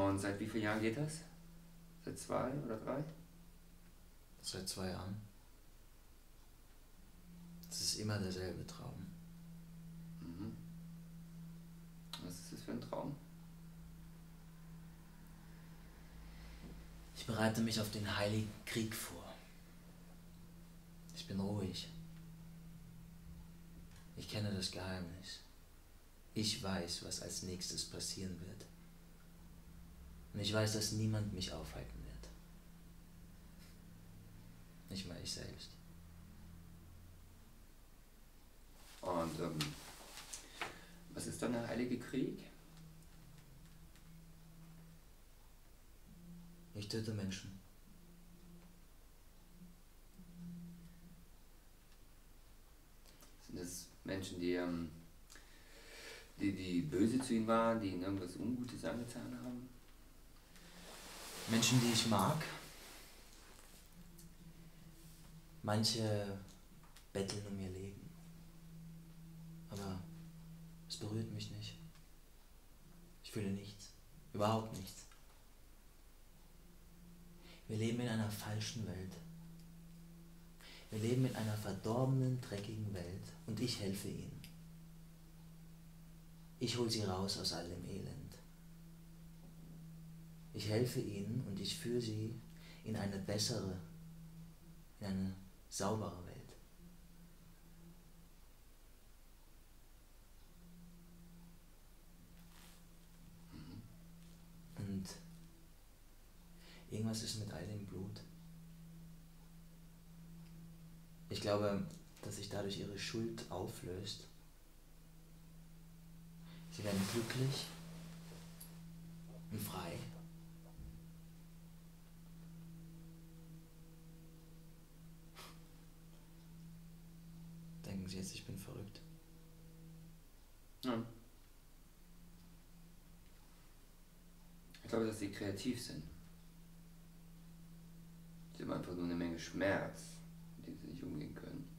Und seit wie vielen Jahren geht das? Seit 2 oder 3? Seit 2 Jahren. Es ist immer derselbe Traum. Mhm. Was ist das für ein Traum? Ich bereite mich auf den Heiligen Krieg vor. Ich bin ruhig. Ich kenne das Geheimnis. Ich weiß, was als nächstes passieren wird. Und ich weiß, dass niemand mich aufhalten wird. Nicht mal ich selbst. Und was ist dann der Heilige Krieg? Ich töte Menschen. Sind das Menschen, die böse zu ihm waren, die ihnen irgendwas Ungutes angetan haben? Menschen, die ich mag. Manche betteln um ihr Leben. Aber es berührt mich nicht. Ich fühle nichts. Überhaupt nichts. Wir leben in einer falschen Welt. Wir leben in einer verdorbenen, dreckigen Welt und ich helfe ihnen. Ich hole sie raus aus all dem Elend. Ich helfe ihnen und ich führe sie in eine bessere, in eine saubere Welt. Und irgendwas ist mit all dem Blut. Ich glaube, dass sich dadurch ihre Schuld auflöst. Sie werden glücklich und frei. Denken Sie jetzt, ich bin verrückt? Ja. Ich glaube, dass sie kreativ sind. Sie haben einfach nur eine Menge Schmerz, mit dem sie nicht umgehen können.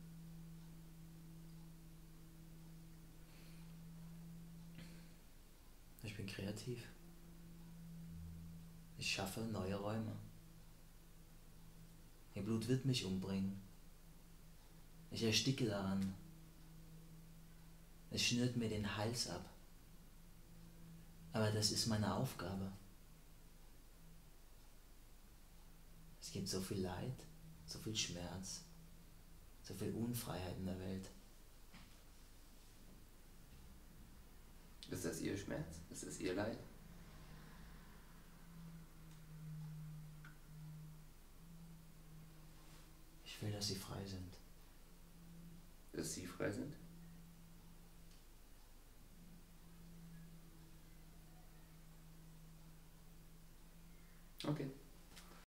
Ich bin kreativ. Ich schaffe neue Räume. Ihr Blut wird mich umbringen. Ich ersticke daran. Es schnürt mir den Hals ab. Aber das ist meine Aufgabe. Es gibt so viel Leid, so viel Schmerz, so viel Unfreiheit in der Welt. Ist das ihr Schmerz? Ist das ihr Leid? Ich will, dass sie frei sind. Dass sie frei sind? Okay.